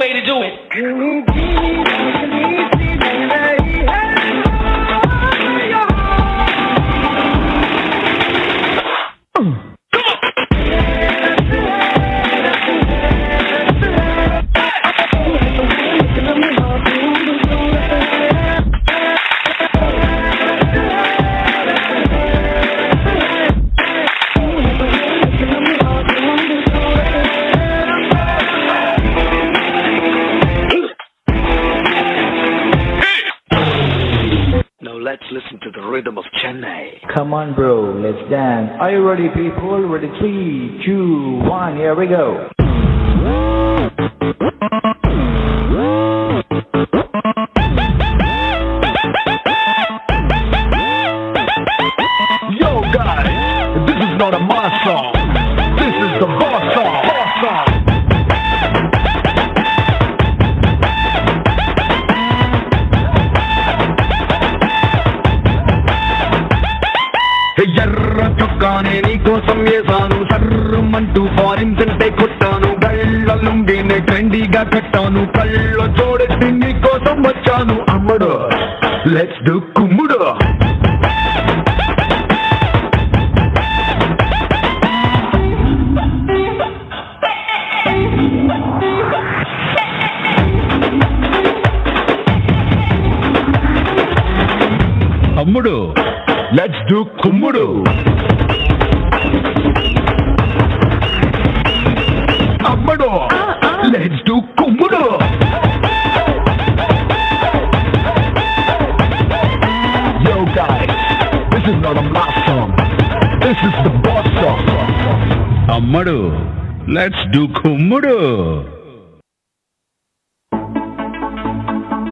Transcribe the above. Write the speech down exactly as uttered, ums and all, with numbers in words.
way to do it. Let's listen to the rhythm of Chennai. Come on, bro, let's dance. Are you ready, people? Ready? Three, two, one, here we go. Yo, guys, this is not a mass song. This is the boss song. Boss song. ఎర్ర చొక్కానే నీకోసం వేసాను సర్రమంటూ ఫారిన్స్ అంటే కొట్టాను గళ్ళ లుంగినే ట్రెండీగా కట్టాను కళ్ళ జోడెత్తి నీకోసం వచ్చాను అమ్మడు లెట్స్ డు కుమ్ముడు అమ్ముడు లెట్స్ డు కుమ్ముడు అమ్మడు లెట్స్ డు కుమ్ముడు Yo guys, this is not a mass song. This is the boss song. అమ్మడు లెట్స్ డు కుమ్ముడు